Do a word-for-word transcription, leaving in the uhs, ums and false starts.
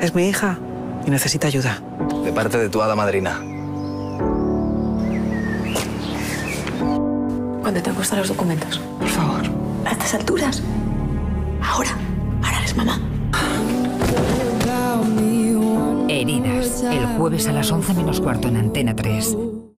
Es mi hija y necesita ayuda. De parte de tu hada madrina. ¿Cuándo te han costado los documentos? Por favor. A estas alturas. Ahora. Ahora eres mamá. Heridas. El jueves a las once menos cuarto en Antena tres.